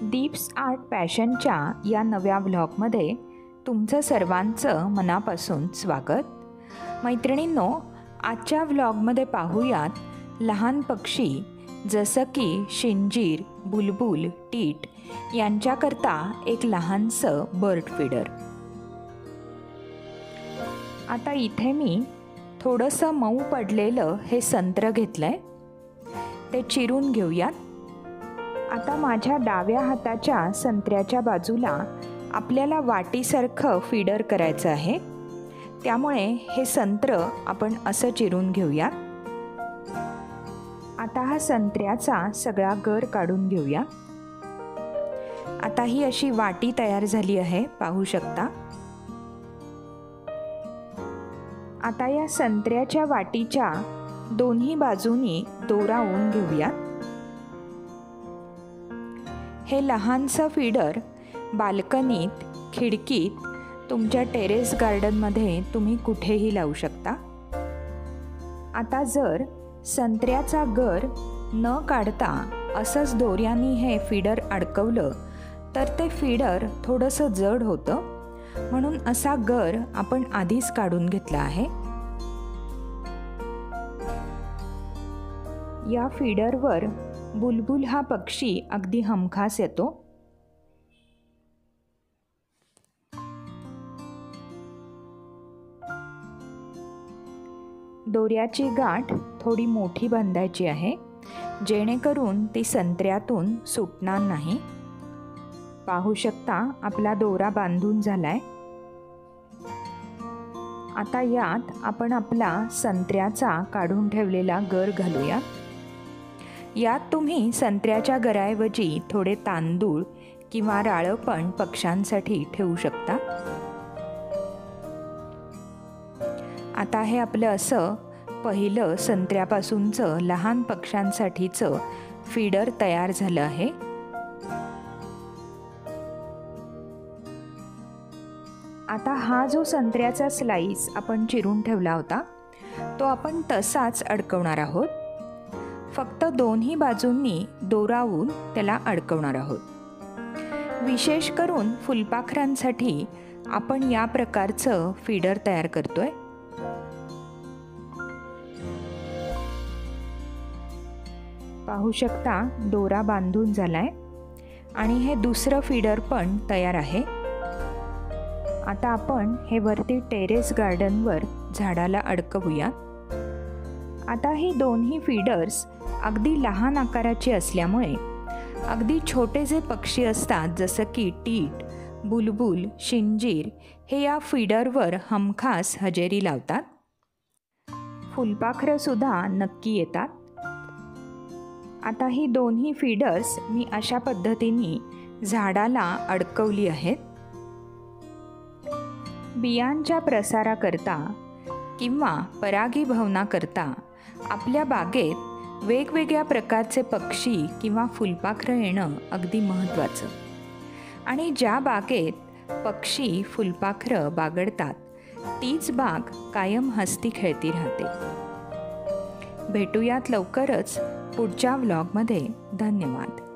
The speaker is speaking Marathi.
दीप्स आर्ट पॅशनच्या या नव्या व्लॉगमध्ये तुमचं सर्वांचं मनापासून स्वागत। मैत्रिणींनो, आजच्या व्लॉगमध्ये पाहूयात लहान पक्षी जसं की शिंजीर, बुलबुल, टीट यांच्याकरता एक लहानसं बर्ड फीडर। आता इथे मी थोडंसं मऊ पडलेलं हे संत्र घेतलंय, ते चिरून घेऊयात। आता माझ्या डाव्या हाताच्या संत्र्याच्या बाजूला आपल्याला वाटीसारखं फीडर करायचं आहे, त्यामुळे हे संत्र आपण असं चिरून घेऊया। आता हा संत्र्याचा सगळा गर काढून घेऊया। आता ही अशी वाटी तयार झाली आहे, पाहू शकता। आता या संत्र्याच्या वाटीच्या दोन्ही बाजूनी दोरा ओवून घेऊया। हे लहानसं फीडर बाल्कनीत, खिडकीत, तुमच्या टेरेस गार्डनमध्ये तुम्ही कुठेही लावू शकता। आता जर संत्र्याचा गर न काढता असंच दोऱ्याने हे फीडर अडकवलं तर ते फीडर थोडंसं जड होतं, म्हणून असा गर आपण आधीच काढून घेतला आहे। या फीडरवर बुलबुल हा पक्षी अगदी हमखास येतो। दोऱ्याची गाठ थोडी मोठी बांधायची आहे, जेणेकरून ती संत्र्यातून सुटणार नाही। पाहू शकता, आपला दोरा बांधून झालाय। आता यात आपण आपला संत्र्याचा काढून ठेवलेला गर घालूया। यात तुम्ही संत्र्याच्या गराऐवजी थोडे तांदूळ किंवा राळं पण पक्ष्यांसाठी ठेवू शकता। आता हे आपलं असं पहिलं संत्र्यापासूनचं लहान पक्ष्यांसाठीचं फीडर तयार झालं आहे। आता हा जो संत्र्याचा स्लाइस आपण चिरून ठेवला होता, तो आपण तसाच अडकवणार आहोत। फक्त दोन्ही बाजूंनी दोरावून त्याला अडकवणार आहोत। विशेष करून फुलपाखरांसाठी आपण या प्रकारचं फीडर तयार करतोय। पाहू शकता, दोरा बांधून झालाय आणि हे दुसरं फीडर पण तयार आहे। आता आपण हे वरती टेरेस गार्डनवर झाडाला अडकवूया। आता ही दोन्ही फीडर्स अगदी लहान आकाराची असल्यामुळे अगदी छोटे जे पक्षी असतात, जसं की टीट, बुलबुल, शिंजीर, हे या फीडरवर हमखास हजेरी लावतात। फुलपाखरं सुद्धा नक्की येतात। आता ही दोन्ही फीडर्स मी अशा पद्धतीने झाडाला अडकवली आहेत। बियांच्या प्रसाराकरता किंवा परागीभवनाकरता आपल्या बागेत वेगवेगळ्या प्रकारचे पक्षी किंवा फुलपाखरं येणं अगदी महत्त्वाचं। आणि ज्या बागेत पक्षी, फुलपाखरं बागडतात, तीच बाग कायम हसती खेळती राहते। भेटूयात लवकरच पुढच्या व्लॉगमध्ये। धन्यवाद।